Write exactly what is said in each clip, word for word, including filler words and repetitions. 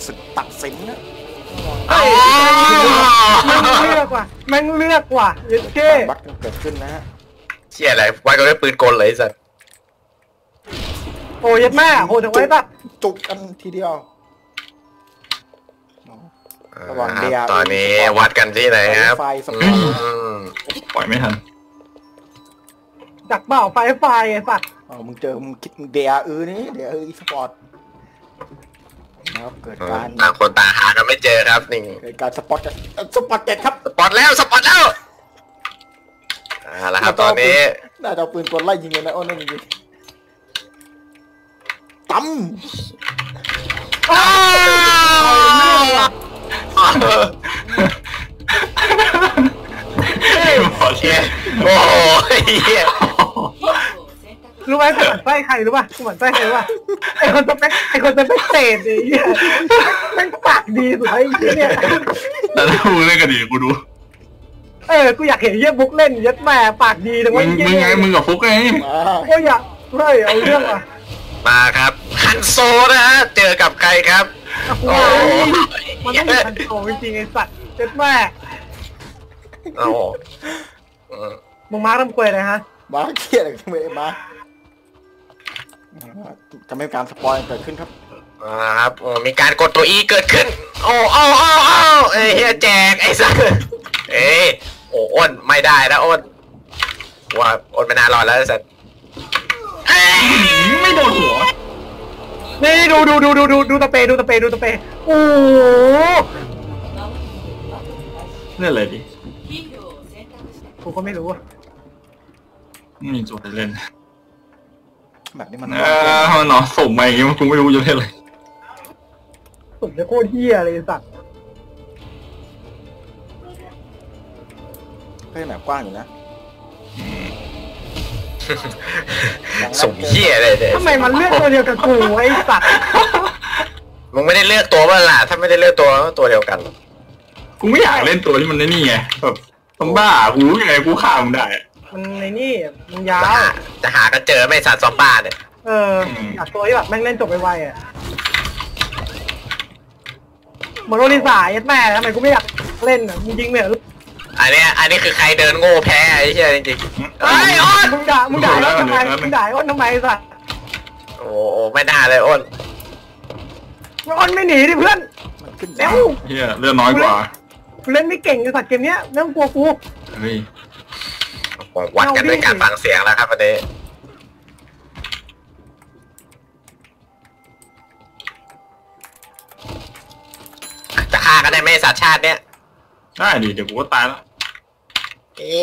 ศึกตัดสินนะแม่งเลือกว่ะแม่งเลือกว่ะเย็ดเก้บั๊กเกิดขึ้นนะฮะเชี่ยอะไรไว้ก็ได้ปืนกลเลยสัตว์โอ้ยแม่โหถึงไว้ตัดจุกกันทีเดียวระหว่างเดียตอนนี้วัดกันที่ไหนครับไฟสปอร์ตปล่อยไม่ทันจักเปล่าไฟไฟไอ้สัตว์อ๋อมึงเจอมึงคิดเดียอือนี่เดียอือสปอร์ตนะครับเกิดการต่างคนต่างหากันไม่เจอครับนี่เกิดการสปอร์ตสปอร์ตเจ็ดครับสปอร์ตแล้วสปอร์ตแล้วอ่าแล้วครับตอนนี้น่าจะปืนกลไล่ยิงเลยนะโอ้นั่นยิงตั้มโอ้ยรู้ไหมกูหมั่นไส้ใครรู้ป่ะกูหมั่นไส้ใครรู้ป่ะไอคนตัวแป๊กไอคนตัวแป๊กเศษไอ้เหี้ยแม่งปากดีสุดไอ้เหี้ยเนี่ยแต่ถ้ามึงเล่นกันดีกูดูเออกูอยากเห็นเหี้ยบุ๊กเล่นยัดแม่ปากดีแต่ว่ามึงไงมึงกับฟุกไงก็อยากเฮ้ยเอาเรื่องอ่ะมาครับฮันโซนะฮะเจอกับใครครับโอ้ยมันต้องมีฮันโซจริงๆไอ้สัตว์ยัดแม่โอ้มึงมาร์คทำควยเลยฮะมาร์คเครียดอะไรทำไมมาจะไม่มีการสปอยเกิดขึ้นครับอ่าครับมีการกดตัวอีเกิดขึ้นโอ้โอ้โอ้โอ้เอ้ยเฮียแจกไอ้สัสเอ้ยโอ้อ้นไม่ได้นะอ้นว่าอ้นไม่น่ารอดแล้วสัสไม่โดนหัวนี่ดูดูดูดูดูดูตะเปดูตะเปดูตะเปโอ้เล่นอะไรดิกูก็ไม่รู้อะมีจุดเล่นแบบนี้มันเออเนาะส่งมาอย่างงี้มันกูไม่รู้จะเล่นอะไรส่งจะโคตรเหี้ยเลยสัตว์ก็ยังแบบกว้างอยู่นะส่งเหี้ยเลยเนี่ยทำไมมันเลือกตัวเดียวกับกูไอ้สัตว์มึงไม่ได้เลือกตัวบ้าล่ะถ้าไม่ได้เลือกตัวตัวเดียวกันกูไม่อยากเล่นตัวที่มันนี่ไงแบบต้องบ้ากูยังไงกูฆ่ามึงได้มันในนี่มันยาวจะหากันเจอไม่สัตว์ซอมบ้าเนี่ยเอออยากตัวที่แบบแม่งเล่นจบไปไวอ่ะเหมือนโรลิสายัดแม่ทำไมกูไม่อยากเล่นอ่ะมึงยิงเนี่ยอันนี้อันนี้คือใครเดินโง่แพ้ไอ้เชี่ยจริงๆไอ้อ้นมึงด่ามึงด่าอ้นทำไมมึงด่าอ้นทำไมสัตว์โอ้ไม่ได้เลยอ้นอ้นไม่หนีดิเพื่อนเร็วเฮียเลือดน้อยกว่ากูเล่นไม่เก่งในสัตว์เกมเนี้ยไม่ต้องกลัวกูเฮ้ยวัดกันด้วยการฟังเสียงแล้วครับวันนี้จะฆ่ากันได้ไหมสัตว์ชาติเนี้ยได้ดิเดี๋ยวกูก็ตายแล้วเอ๊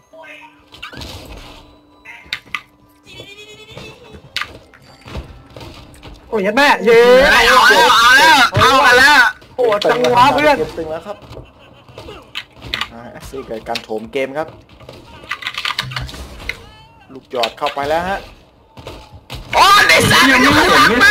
โอ้ยแม่เย้เอาแล้วเอาแล้วเอาแล้วโอ้จังหวะเพื่อนตึงแล้วครับซีเกิดการโถมเกมครับลูกหยอดเข้าไปแล้วฮะโอ้ในสามยังไม่หลังมึง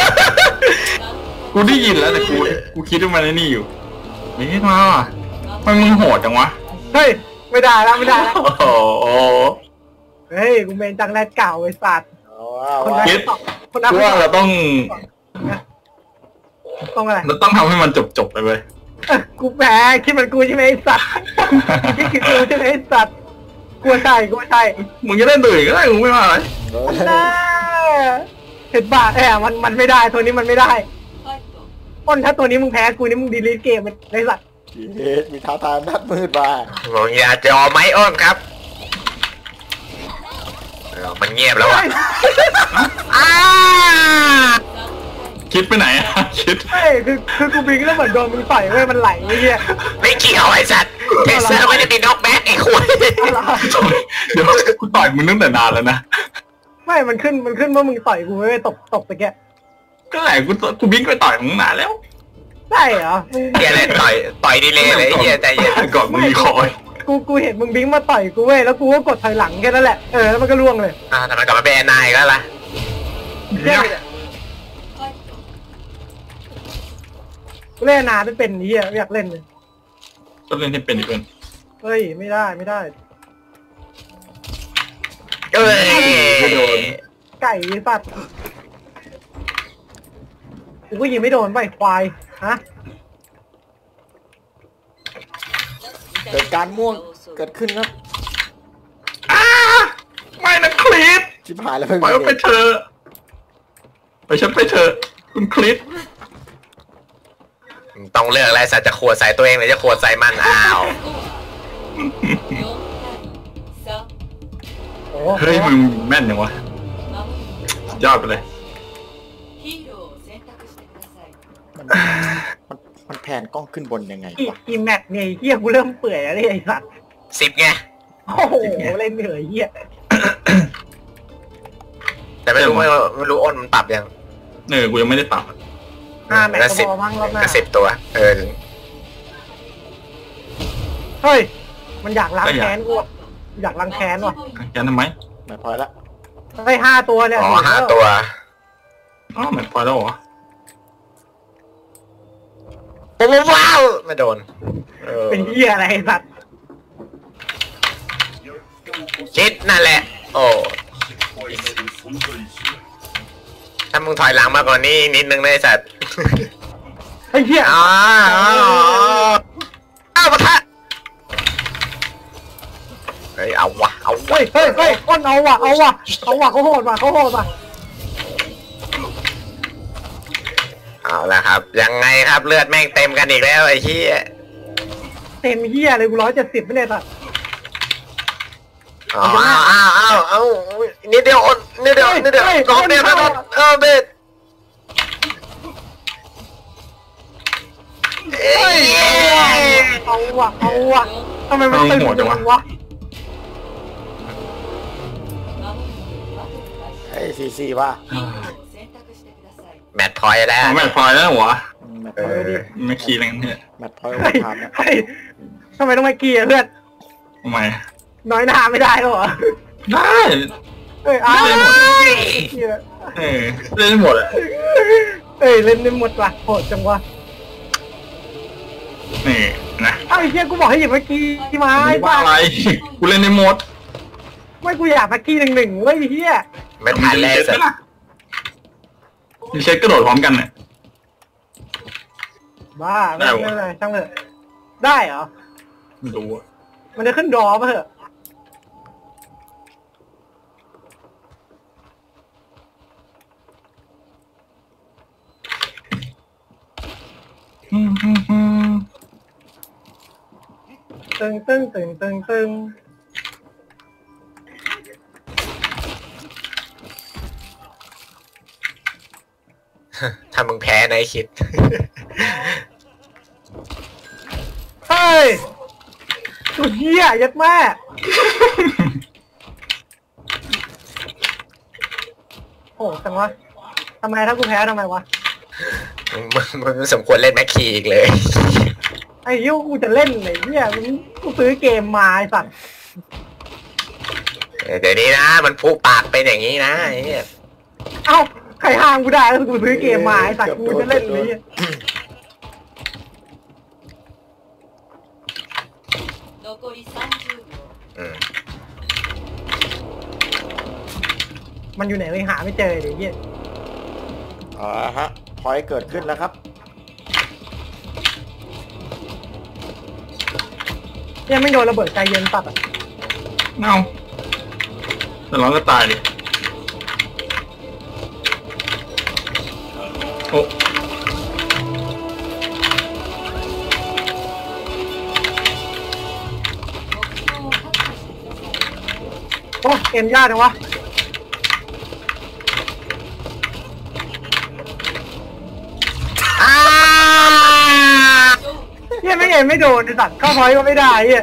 กูได้ยินแล้วแต่กูกูคิดว่ามันนี่อยู่นี่มามันมึงโหดจังวะเฮ้ยไม่ได้แล้วไม่ได้แล้วโอ้โหเฮ้ยกูเมนจังแรดเก่าไอ้สัตว์คนคิดว่าเราต้องต้องอะไรเราต้องทำให้มันจบจบไปเลยกูแพ้คิดมันกูใช่ไหมไอ้สัตว์คิดคิดกูใช่ไหมไอ้สัตว์กูใช่กูใช่มึงจะเล่นตื่นก็ได้มึงไม่มาเลยเห็นบาทแอบมันมันไม่ได้ตัวนี้มันไม่ได้อ้นถ้าตัวนี้มึงแพ้กูนี่มึงดีลีทเกมไอ้สัตว์มีท้าทายนัดมืดบ้ามึงอย่าจอไหมอ้นครับมันเงียบแล้วอ่ะคิดไปไหนอ่ะคิดเฮ้ยคือคือกูบิงแล้วเหมือนโดนมึงต่อยเว้ยมันไหลไอ้เหี้ยไม่เกี่ยวไอ้สัตว์เทเซอร์ไม่ได้มีน็อกแบ็กไอ้คุยเดี๋ยวกูต่อยมึงตั้งแต่นานแล้วนะไม่มันขึ้นมันขึ้นเมื่อมึงต่อยกูเว้ยตบตบไปแกก็ไหนกูกูบิงไปต่อยมึงนานแล้วใช่เหรอเฮียเลยต่อยต่อยดีเลยเลยเฮียใจเย็นก่อนมึงมีคอยกูกูเห็นมึงบิงมาต่อยกูเว้ยแล้วกูก็กดถอยหลังแค่นั้นแหละเออแล้วมันก็ล่วงเลยอ่าทำไมกลับมาเป็นนายก็ล่ะกูเล่นนาไม่เป็นนี่อ่ะไม่อยากเล่นเลยต้องเล่นให้เป็นอีกคนเฮ้ยไม่ได้ไม่ได้เอ้ยไม่โดนไก่สัตว์กูก็ยิงไม่โดนไปควายฮะเกิดการม่วงเกิดขึ้นครับอ้าไม่นะคลิปชิบหายแล้วไม่ปล่อยมันไปมีเถอะไปฉันไปเถอะคุณคลิปต้องเลือกอะไรสัตว์จะขวดใส่ตัวเองหรือจะขวดใส่มันอ้าวโอ้เฮ้ยมึงแม่นยังวะยอดไปเลยมันมันมันแผนกล้องขึ้นบนยังไงอีวะอีแมทเนี่ยเฮียกูเริ่มเปื่อยแล้วเนี่ยไอ้สัตว์สิบไงโอ้โหเล่นเหนื่อยเฮียแต่ไม่รู้ไม่ไม่รู้อ้นมันปรับยังเออกูยังไม่ได้ปรับห้าแมทแล้วก็สิบพอมั้งรอบหน้าก็สิบตัว เออเฮ้ยมันอยากล้างแค้นกูอะอยากล้างแค้นว่ะแกทำไมไม่พอละเฮ้ยห้าตัวเนี่ยอ๋อห้าตัวอ๋อแมทพอยแล้วเหรอโอ้ว้าวไม่โดนเออเป็นเฮียอะไรไอ้สัตว์คิดนั่นแหละ โอ้ถ้ามึงถอยหลังมากกว่านี้นิดนึงนะไอ้สัตว์ไอ้เฮียอ๋ออ้าวปะทะเฮ้ยเอาวะเอาวะเฮ้ยเฮ้ยเฮ้ยอ้นเอาว่ะเอาว่ะเอาว่ะเขาโหดว่ะเขาโหดว่ะเอาละครับ ยังไงครับเลือดแม่งเต็มกันอีกแล้วไอ้เหี้ยเต็มเฮียเลยกูร้อยเจ็ดสิบไม่เลยสัตว์อ๋ออ้าวอ้าวอ้าวนิดเดียวอ้นนิดเดียวนิดเดียวกองเดียวนะเออเบ็ดเอ้ยเอาว่ะเอาว่ะทำไมมันตึงจังวะไอ้ซีซีว่าแมตช์พอยต์แล้วอ๋อแมทพอยแล้วเหรอแมตช์เอพอยอต์ไม่คีอะไรกันเนี่ยแมตช์พอยต์เฮ้ยผ่านเนี่ยเฮ้ยทำไมต้องมาเกียร์เพื่อนทำไมน้อยหน้าไม่ได้หรอได้เอ้ยอ้าวเออเล่นหมดอะเอ้ยเล่นได้หมดว่ะโหดจังวะนี่นะอ้าวไอ้เชี่ยกูบอกให้หยิบเมื่อกี้ที่มาไอ้ว่าบ้าอะไรกูเล่นในหมดไม่กูอยากเมื่อกี้หนึ่งหนึ่งเว้ยไอ้เฮียไม่ทันแล้วเช็สัคตไหมว์ล่ะมีเช็คกระโดดพร้อมกันเนี่ยบ้าไม่ไม่ไม่ช่างเถอะได้เหรอไม่รู้อะมันจะขึ้นดอป่ะเหรออืมอืมอืมตึงตึงตึงตึงตึงถ้ามึงแพ้นะไอ้คิดเฮ้ยตัวเฮียยัดแม่โอ้จังวะทำไมถ้ากูแพ้ทำไมวะมึงมึงมึงสมควรเล่นแม็กคีอีกเลยไอ้ยิ้วกูจะเล่นไหนเนี่ยกูซื้อเกมมาไอ้สัตว์เดี๋ยวนี้นะ มันพูปากเป็นอย่างนี้นะไอ้เนี่ยเอ้าใครห้ามกูได้แล้วกูซื้อเกมมาไอ้สัตว์กูจะเล่นเลยเนี่ยอืมมันอยู่ไหนไม่หาไม่เจอเลยเนี่ยอ๋อฮะพอยต์เกิดขึ้นแล้วครับเนี่ยไม่โดนระเบิดใจเย็นตัดอ่ะเน่าแต่เราก็ตายดิโอ้โอ้เกมยากจังวะอ้าเนี่ยไม่เห็นไม่โดนไอ้สัตว์เข้าพอยต์ก็ไม่ได้เนี่ย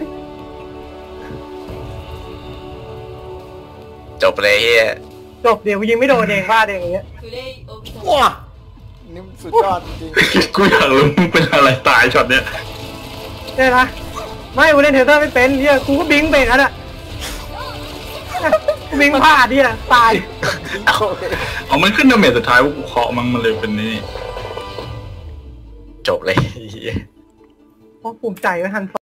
จบเลยเฮียจบเดี๋ยวยิงไม่โดนเองพลาดเองอย่างเงี้ยว้านี่มันสุดยอดจริงกูอยากรู้มึงเป็นอะไรตายช็อตเนี้ยเนี่ยนะไม่กูเล่นเทเตอร์ไม่เป็นเนี่ยกูก็บิงเป็นอ่ะน่ะกูบิงพลาดเนี่ยตายเอามันขึ้นดาเมจสุดท้ายว่ากูเคาะมันมันเลยเป็นนี่จบเลยเฮียเพราะภูมิใจว่าทัน